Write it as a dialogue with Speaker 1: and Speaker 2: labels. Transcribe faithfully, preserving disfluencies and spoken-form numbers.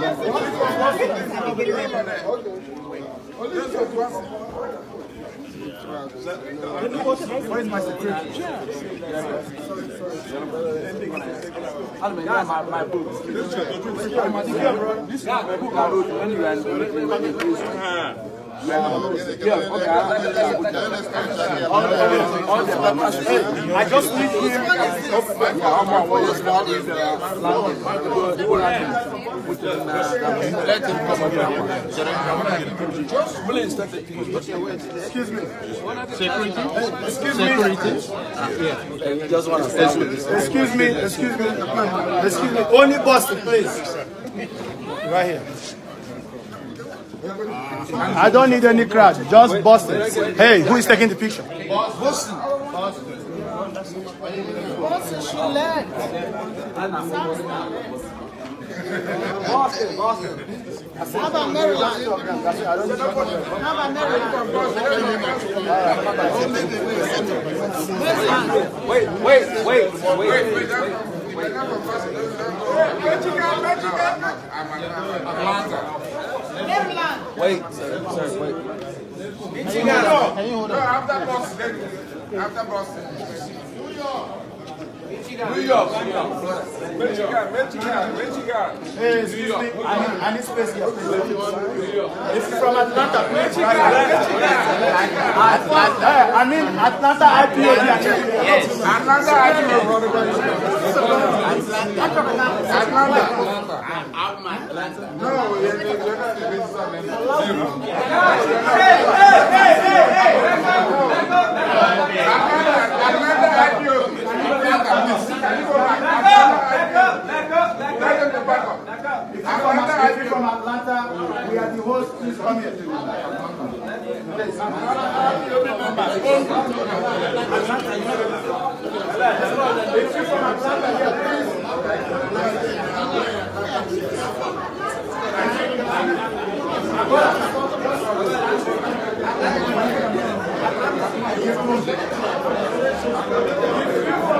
Speaker 1: Where is my security?
Speaker 2: I mean, yeah, my, my book. This is my book I wrote when you were yeah, okay.
Speaker 1: I just need him.
Speaker 2: Let him come up here.
Speaker 1: Excuse me.
Speaker 2: Security?
Speaker 1: Excuse me.
Speaker 2: Security? Yeah. You just want to stay with this.
Speaker 1: Excuse me. Excuse me. Excuse me. Only Boston, please. Right here. I don't need any crowd, just Boston. Hey, who is taking the picture?
Speaker 2: Boston.
Speaker 3: Boston, she led.
Speaker 2: Boston, Boston.
Speaker 3: How about Maryland? How about Maryland?
Speaker 2: Wait, wait, wait, wait, wait, wait. Atlanta.
Speaker 3: Maryland.
Speaker 2: Wait, sir, sir, wait.
Speaker 4: Michigan. No, after Boston. After Boston. New York. New York. Michigan, Michigan, Michigan.
Speaker 1: Hey, excuse me. I need, I need space here. If you're from Atlanta, please.
Speaker 4: Michigan, Michigan.
Speaker 1: Atlanta. I mean, Atlanta I P O B.
Speaker 4: Yes. Atlanta I P O B. Atlanta. No, you're not the
Speaker 1: If you're from Atlanta, we are the host. Please come here. Please. If you're from Atlanta, here, please. If you're from